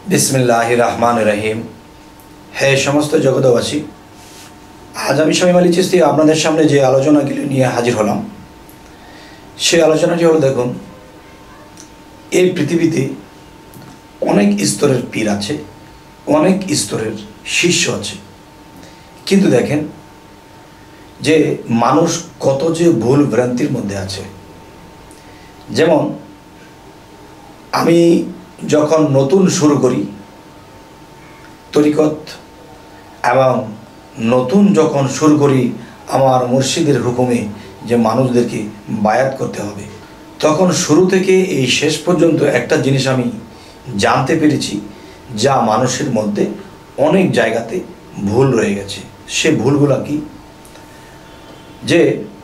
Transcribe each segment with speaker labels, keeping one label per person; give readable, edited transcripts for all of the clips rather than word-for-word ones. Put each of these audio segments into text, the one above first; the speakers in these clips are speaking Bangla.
Speaker 1: बिस्मिल्लाहिर रहमानिर रहीम। हे समस्त जगतवासी, आज আমি শামীম আলী চিশতি আপনাদের সামনে যে আলোচনাগুলি নিয়ে হাজির হলাম সেই আলোচনাটি হলো, দেখুন, এই পৃথিবীতে অনেক স্তরের পীর আছে, অনেক স্তরের শিষ্য আছে, কিন্তু দেখেন যে মানুষ কত যে ভুল ভ্রান্তির মধ্যে আছে। যেমন আমি যখন নতুন শুরু করি তরিকত এবং নতুন যখন শুরু করি আমার মুর্শিদের হুকুমে যে মানুষদেরকে বায়াত করতে হবে, তখন শুরু থেকে এই শেষ পর্যন্ত একটা জিনিস আমি জানতে পেরেছি যা মানুষের মধ্যে অনেক জায়গাতে ভুল রয়ে গেছে। সে ভুলগুলো কি? যে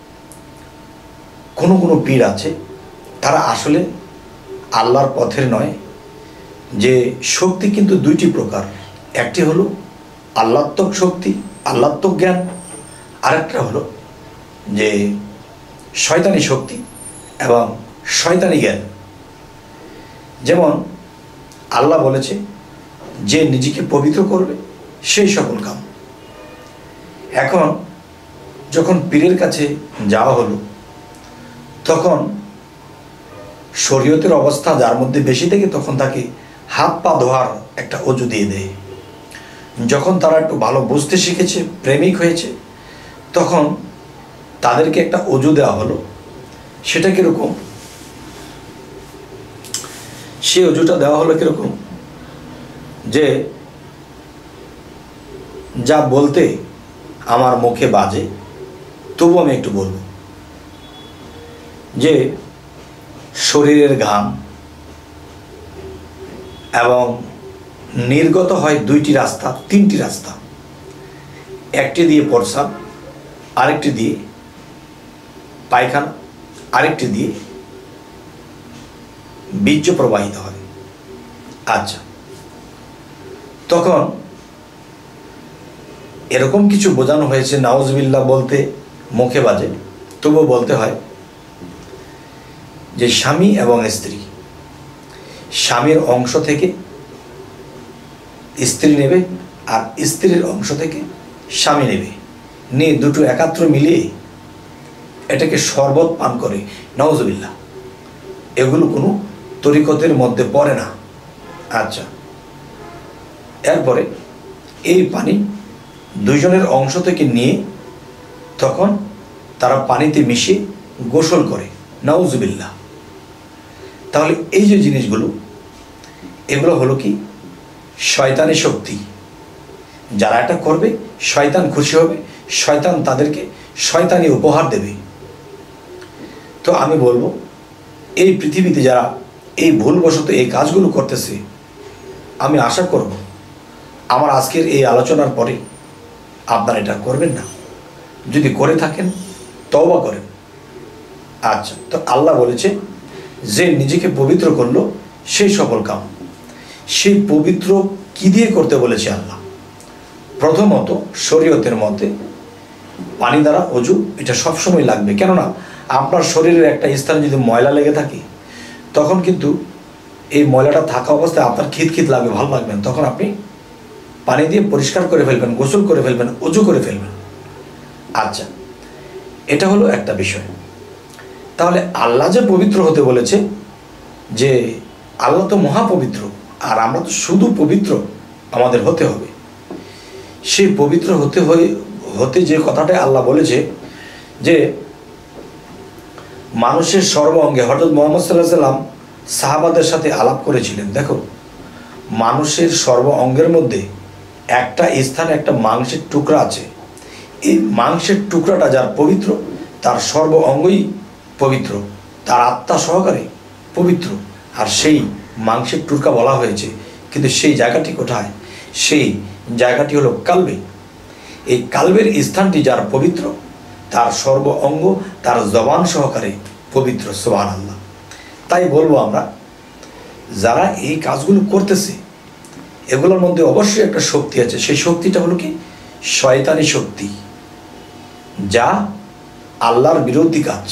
Speaker 1: কোনো কোনো পীর আছে তারা আসলে আল্লাহর পথের নয়। যে শক্তি কিন্তু দুইটি প্রকার, একটি হলো আল্লাত্মক শক্তি, আল্লাত্মক জ্ঞান, আরেকটা হলো যে শয়তানি শক্তি এবং শয়তানি জ্ঞান। যেমন আল্লাহ বলেছে যে নিজেকে পবিত্র করবে সেই সকল কাম। এখন যখন পীরের কাছে যাওয়া হলো তখন শরীয়তের অবস্থা যার মধ্যে বেশি থাকে তখন তাকে হাত পা ধোয়ার একটা অজু দিয়ে দেয়। যখন তারা একটু ভালো বুঝতে শিখেছে, প্রেমিক হয়েছে, তখন তাদেরকে একটা অজু দেওয়া হলো। সেটা কীরকম? সে অজুটা দেওয়া হলো কীরকম? যে যা বলতে আমার মুখে বাজে তবু আমি একটু বলবো। যে শরীরের ঘাম এবং নির্গত হয় দুইটি রাস্তা, তিনটি রাস্তা, একটি দিয়ে প্রস্রাব, আরেকটি দিয়ে পায়খানা, আরেকটি দিয়ে বীর্য প্রবাহিত হয়। আচ্ছা, তখন এরকম কিছু বোঝানো হয়েছে, নাউজুবিল্লাহ বলতে মুখে বাজে তবুও বলতে হয় যে স্বামী এবং স্ত্রী, স্বামীর অংশ থেকে স্ত্রী নেবে আর স্ত্রীর অংশ থেকে স্বামী নেবে, নিয়ে দুটো একাত্র মিলিয়ে এটাকে শরবত পান করে। নাউজুবিল্লাহ, এগুলো কোনো তরিকতের মধ্যে পড়ে না। আচ্ছা, এরপরে এই পানি দুইজনের অংশ থেকে নিয়ে তখন তারা পানিতে মিশিয়ে গোসল করে। নাউজুবিল্লাহ। তাহলে এই যে জিনিসগুলো, এগুলো হলো কি? শয়তানি শক্তি। যারা এটা করবে শয়তান খুশি হবে, শয়তান তাদেরকে শয়তানি উপহার দেবে। তো আমি বলবো, এই পৃথিবীতে যারা এই ভুলবশত এই কাজগুলো করতেছে, আমি আশা করব আমার আজকের এই আলোচনার পরে আপনারা এটা করবেন না। যদি করে থাকেন তওবা করেন। আচ্ছা, তো আল্লাহ বলেছে যে নিজেকে পবিত্র করলো সেই সকল কাম। সেই পবিত্র কি দিয়ে করতে বলেছে আল্লাহ? প্রথমত শরীয়তের মধ্যে পানি দ্বারা অজু, এটা সবসময় লাগবে। কেননা আপনার শরীরের একটা স্থানে যদি ময়লা লেগে থাকে তখন কিন্তু এই ময়লাটা থাকা অবস্থায় আপনার খিতখিত লাগবে, ভালো লাগবে না। তখন আপনি পানি দিয়ে পরিষ্কার করে ফেলবেন, গোসল করে ফেলবেন, অজু করে ফেলবেন। আচ্ছা, এটা হলো একটা বিষয়। তাহলে আল্লাহ যে পবিত্র হতে বলেছে, যে আল্লাহ তো মহাপবিত্র আর আমরা তো শুধু পবিত্র আমাদের হতে হবে। সেই পবিত্র হতে যে কথাটা আল্লাহ বলেছে যে মানুষের সর্ব অঙ্গে, হযরত মুহাম্মদ সাল্লাল্লাহু আলাইহি সাল্লাম সাহাবাদের সাথে আলাপ করেছিলেন। দেখো, মানুষের সর্ব অঙ্গের মধ্যে একটা স্থানে একটা মাংসের টুকরা আছে। এই মাংসের টুকরাটা যার পবিত্র, তার সর্ব অঙ্গই পবিত্র, তার আত্মা সহকারে পবিত্র। আর সেই মাংসের টুকরা বলা হয়েছে, কিন্তু সেই জায়গাটি কোথায়? সেই জায়গাটি হলো কালবে। এই কালবের স্থানটি যার পবিত্র, তার সর্ব অঙ্গ তার জবান সহকারে পবিত্র। সুবহানাল্লাহ। তাই বলবো, আমরা যারা এই কাজগুলো করতেছে এগুলোর মধ্যে অবশ্যই একটা শক্তি আছে। সেই শক্তিটা হলো কি? শয়তানি শক্তি, যা আল্লাহর বিরোধী কাজ।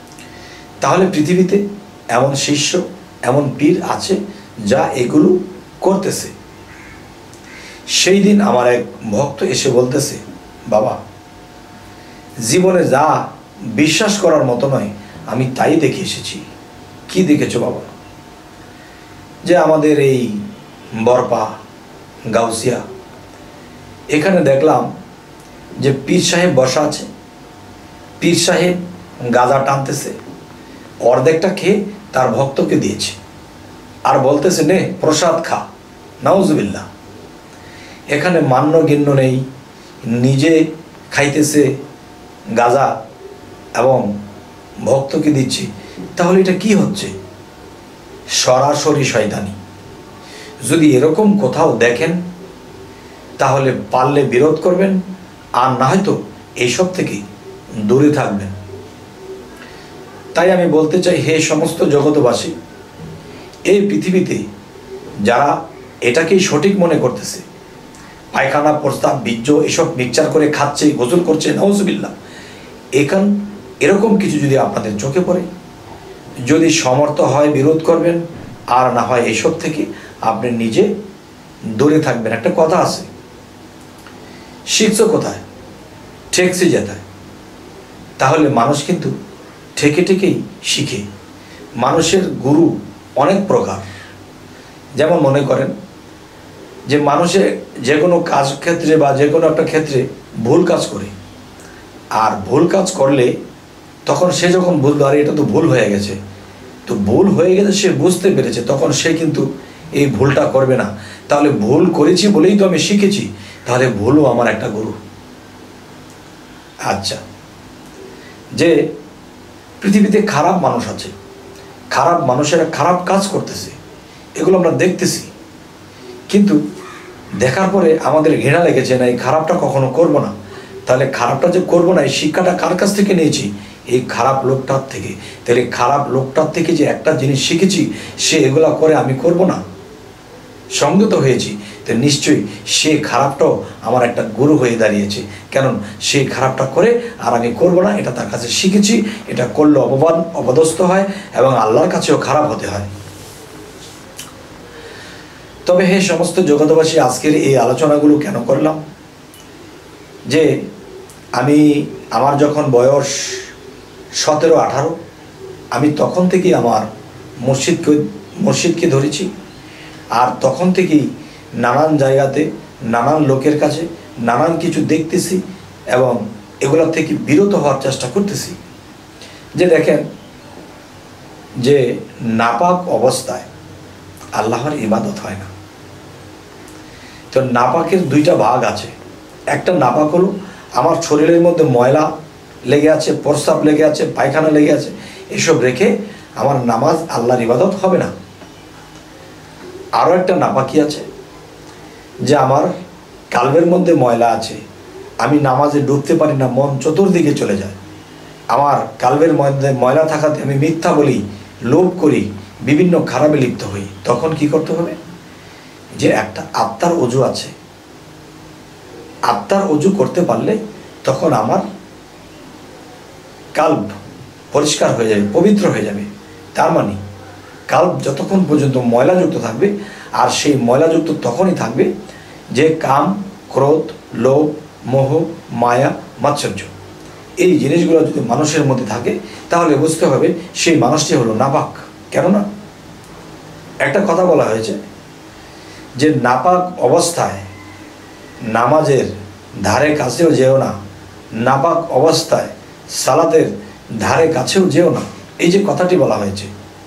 Speaker 1: তাহলে পৃথিবীতে এমন শিষ্য, এমন পীর আছে যা এগুলো করতেছে। সেই দিন আমার এক ভক্ত এসে বলতেছে, বাবা, জীবনে যা বিশ্বাস করার মতো নয় আমি তাই দেখে এসেছি। কি দেখেছো বাবা? যে আমাদের এই বরপা গাউসিয়া, এখানে দেখলাম যে পীর সাহেব বসা আছে। পীর সাহেব গাঁজা টানতেছে, অর্ধেকটা খেয়ে তার ভক্তকে দিয়েছে, আর বলতেছে নে প্রসাদ খা। নাউজুবিল্লাহ। এখানে মান্য গণ্য নেই, নিজে খাইতেছে গাঁজা এবং ভক্তকে দিচ্ছে। তাহলে এটা কি হচ্ছে? সরাসরি শয়তানি। যদি এরকম কোথাও দেখেন তাহলে পারলে বিরোধ করবেন, আর না হয়তো এইসব থেকে দূরে থাকবেন। তাই আমি বলতে চাই, হে সমস্ত জগতবাসী, এই পৃথিবীতে যারা এটাকেই সঠিক মনে করতেছে, পায়খানা প্রস্তাব বীর্য এসব মিক্সচার করে খাচ্ছে, গোসল করছে, নাউজুবিল্লাহ, এরকম কিছু যদি আপনাদের চোখে পড়ে, যদি সমর্থ হয় বিরোধ করবেন, আর না হয় এসব থেকে আপনি নিজে দূরে থাকবেন। একটা কথা আছে, শিখছো কোথায়? ঠেকছি যেথায়। তাহলে মানুষ কিন্তু ঠেকে ঠেকেই শিখে। মানুষের গুরু অনেক প্রকার। যেমন মনে করেন যে মানুষে যে কোনো কাজ ক্ষেত্রে বা যে কোনো একটা ক্ষেত্রে ভুল কাজ করে, আর ভুল কাজ করলে তখন সে যখন বুঝলো আরে এটা তো ভুল হয়ে গেছে, তো ভুল হয়ে গেছে সে বুঝতে পেরেছে, তখন সে কিন্তু এই ভুলটা করবে না। তাহলে ভুল করেছি বলেই তো আমি শিখেছি, তাহলে ভুলও আমার একটা গুরু। আচ্ছা, যে পৃথিবীতে খারাপ মানুষ আছে, খারাপ মানুষেরা খারাপ কাজ করতেছে, এগুলো আমরা দেখতেছি, কিন্তু দেখার পরে আমাদের ঘৃণা লেগেছে, না এই খারাপটা কখনো করব না। তাহলে খারাপটা যে করবো না, এই শিক্ষাটা কার কাছ থেকে নিয়েছি? এই খারাপ লোকটার থেকে। তাহলে খারাপ লোকটার থেকে যে একটা জিনিস শিখেছি, সে এগুলা করে আমি করব না, সঙ্গত হয়েছি, তো নিশ্চয়ই সে খারাপটাও আমার একটা গুরু হয়ে দাঁড়িয়েছে। কারণ সে খারাপটা করে আর আমি করব না, এটা তার কাছে শিখেছি। এটা করলে অপদস্থ হয় এবং আল্লাহর কাছেও খারাপ হতে হয়। তবে হে সমস্ত জগতবাসী, আজকের এই আলোচনাগুলো কেন করলাম? যে আমার যখন বয়স 17-18, আমি তখন থেকেই আমার মুর্শিদকে ধরেছি, আর তখন থেকেই নানান জায়গাতে নানান লোকের কাছে নানান কিছু দেখতেছি এবং এগুলোর থেকে বিরত হওয়ার চেষ্টা করতেছি। যে দেখেন, যে নাপাক অবস্থায় আল্লাহর ইবাদত হয় না। তো নাপাকের দুইটা ভাগ আছে। একটা নাপাক হলো আমার শরীরের মধ্যে ময়লা লেগে আছে, প্রস্রাব লেগে আছে, পায়খানা লেগে আছে, এসব রেখে আমার নামাজ আল্লাহর ইবাদত হবে না। আরও একটা নাপাকি আছে, যে আমার কালবের মধ্যে ময়লা আছে, আমি নামাজে ডুবতে পারি না, মন চতুর্দিকে চলে যায়। আমার কালবের মধ্যে ময়লা থাকাতে আমি মিথ্যা বলি, লোভ করি, বিভিন্ন খারাপে লিপ্ত হই। তখন কি করতে হবে? যে একটা আত্মার অজু আছে, আত্মার অজু করতে পারলে তখন আমার কাল্ব পরিষ্কার হয়ে যাবে, পবিত্র হয়ে যাবে। তার মানে কাল্ব যতক্ষণ পর্যন্ত ময়লাযুক্ত থাকবে, আর সেই ময়লাযুক্ত তখনই থাকবে যে কাম, ক্রোধ, লোভ, মোহ, মায়া, মাৎসর্য, এই জিনিসগুলো যদি মানুষের মধ্যে থাকে, তাহলে বুঝতে হবে সেই মানুষটি হলো নাপাক। কেননা একটা কথা বলা হয়েছে যে নাপাক অবস্থায় নামাজের ধারে কাছেও যেও না, নাপাক অবস্থায় সালাতের ধারে কাছেও যেও না। এই যে কথাটি বলা হয়েছে,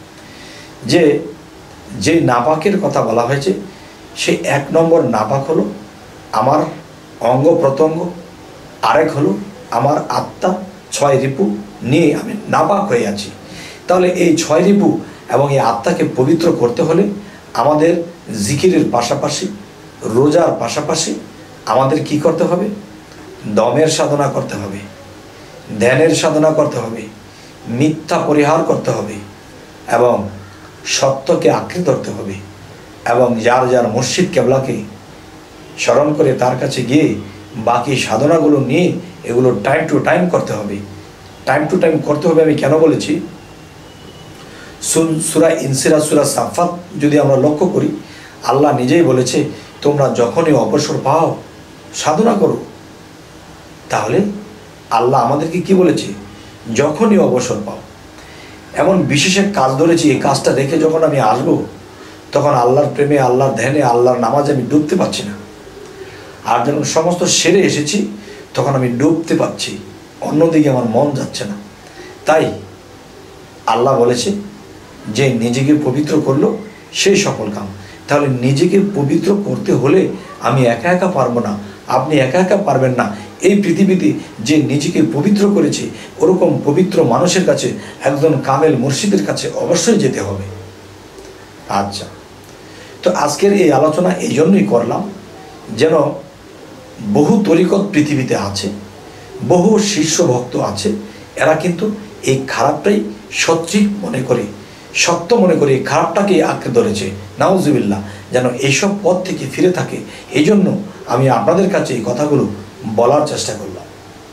Speaker 1: যে নাপাকের কথা বলা হয়েছে, সেই 1 নম্বর নাপাক হলো আমার অঙ্গ প্রত্যঙ্গ, আরেক হলো আমার আত্মা, 6 রিপু নিয়ে আমি নাপাক হয়ে আছি। তাহলে এই 6 রিপু এবং এই আত্মাকে পবিত্র করতে হলে আমাদের জিকিরের পাশাপাশি, রোজার পাশাপাশি আমাদের কি করতে হবে? দমের সাধনা করতে হবে, ধ্যানের সাধনা করতে হবে, মিথ্যা পরিহার করতে হবে এবং সত্যকে আঁকড়ে ধরতে হবে, এবং যার যার মুর্শিদ কেবলাকে স্মরণ করে তার কাছে গিয়ে বাকি সাধনাগুলো নিয়ে এগুলো টাইম টু টাইম করতে হবে। টাইম টু টাইম করতে হবে আমি কেন বলেছি? সূরা ইনসিরাজ, সূরা সাফাত যদি আমরা লক্ষ্য করি, আল্লাহ নিজেই বলেছে তোমরা যখনই অবসর পাও সাধনা করো। তাহলে আল্লাহ আমাদেরকে কি বলেছে? যখনই অবসর পাও। এমন বিশেষ এক কাজ ধরেছি, এই কাজটা রেখে যখন আমি আসবো তখন আল্লাহর প্রেমে, আল্লাহর ধ্যানে, আল্লাহর নামাজে আমি ডুবতে পারছি না। আর যখন সমস্ত সেরে এসেছি তখন আমি ডুবতে পারছি, অন্যদিকে আমার মন যাচ্ছে না। তাই আল্লাহ বলেছে যে নিজেকে পবিত্র করলো সেই সফল কাম। তাহলে নিজেকে পবিত্র করতে হলে আমি একা একা পারবো না, আপনি একা একা পারবেন না। এই পৃথিবীতে যে নিজেকে পবিত্র করেছে ওরকম পবিত্র মানুষের কাছে, একজন কামেল মুর্শিদের কাছে অবশ্যই যেতে হবে। আচ্ছা, তো আজকের এই আলোচনা এই জন্যই করলাম যেন বহু তরিকত পৃথিবীতে আছে, বহু শিষ্য ভক্ত আছে, এরা কিন্তু এই খারাপটাই সঠিক মনে করে, সত্য মনে করে এই খারাপটাকেই আঁকড়ে ধরেছে। নাউজুবিল্লাহ, যেন এইসব পথ থেকে ফিরে থাকে। এই জন্য আমি আপনাদের কাছে এই কথাগুলো বলার চেষ্টা করলাম।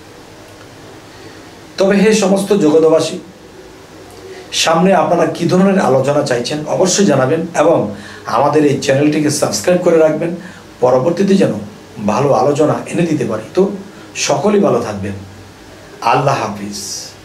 Speaker 1: তবে হে সমস্ত জগতবাসী, সামনে আপনারা কী ধরনের আলোচনা চাইছেন অবশ্যই জানাবেন, এবং আমাদের এই চ্যানেলটিকে সাবস্ক্রাইব করে রাখবেন, পরবর্তীতে যেন ভালো আলোচনা এনে দিতে পারি। তো সকলেই ভালো থাকবেন। আল্লাহ হাফিজ।